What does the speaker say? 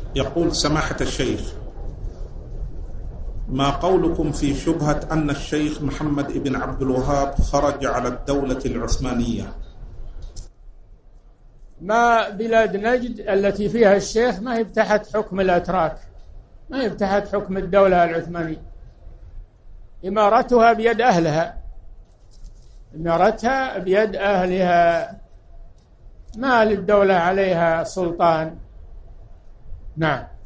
يقول: سماحة الشيخ، ما قولكم في شبهة أن الشيخ محمد بن عبد الوهاب خرج على الدولة العثمانية؟ ما بلاد نجد التي فيها الشيخ ما هي تحت حكم الأتراك، ما هي تحت حكم الدولة العثمانية. إمارتها بيد أهلها، إمارتها بيد أهلها، ما للدولة عليها سلطان. نعم.